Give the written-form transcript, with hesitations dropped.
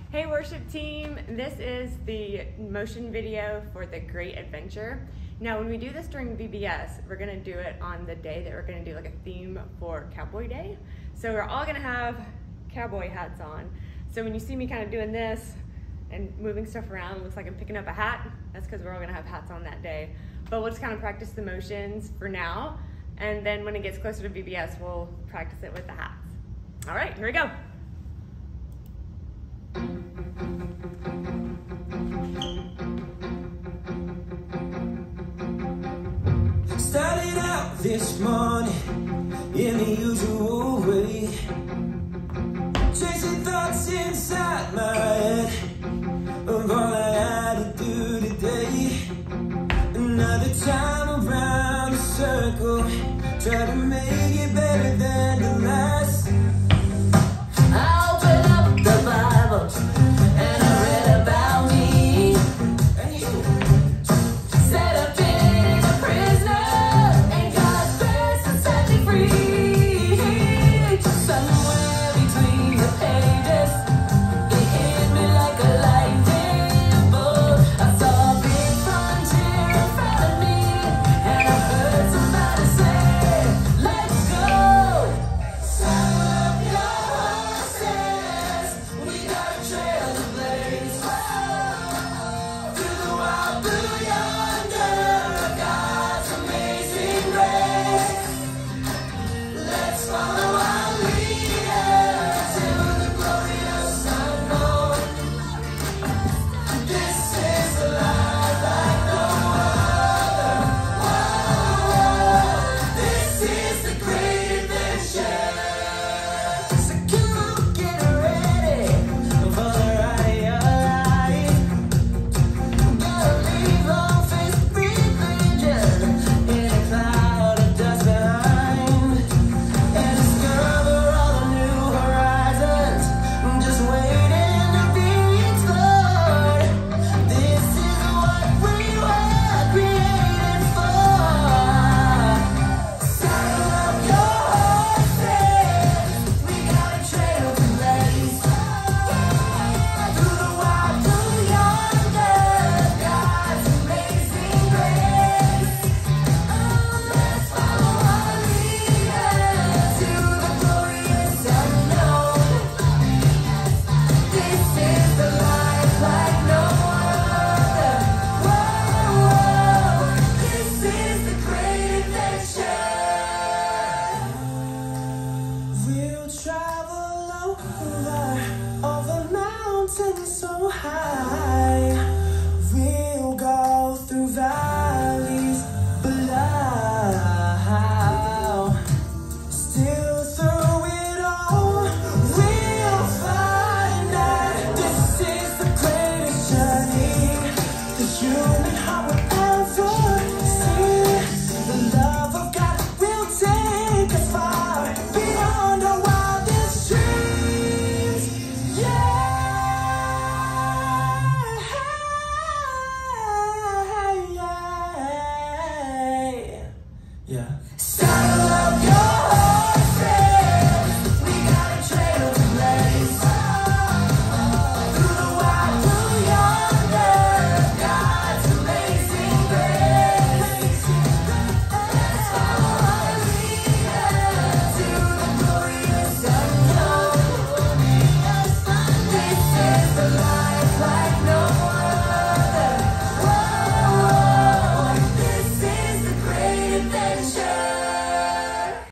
Hey worship team, this is the motion video for the Great Adventure. Now when we do this during VBS, we're gonna do it on the day that we're gonna do like a theme for Cowboy Day. So we're all gonna have cowboy hats on. So when you see me kind of doing this and moving stuff around, looks like I'm picking up a hat, that's because we're all gonna have hats on that day. But we'll just kind of practice the motions for now, and then when it gets closer to VBS, we'll practice it with the hats. All right, here we go. Started out this morning in the usual way, chasing thoughts inside my head of all I had to do today. Another time around the circle, try to make it better than the last. I opened up the Bible and I read about me, and you set up in a prisoner, and God's grace has set me free. Somewhere between the pages, it hit me like a lightning bolt. I saw a big frontier in front of me, and I heard somebody say, let's go. Saddle up your horses, we got a trail to blaze. Through the wild blue yonder, God's amazing grace. Let's follow our leader to the glorious unknown. This is a life like no other. Whoa, this is the great adventure. So come on, get ready for the ride. Gotta leave all faith religion in a cloud of dust behind, and discover all the new horizons just waiting to be explored. This is what we were created for. Saddle up your horses, we got a trail to blaze. Through the wild blue yonder, God's amazing grace. Let's follow our leader to the glorious unknown. This is the life like no other. Whoa, this is the great adventure. We'll travel over all the mountains so high.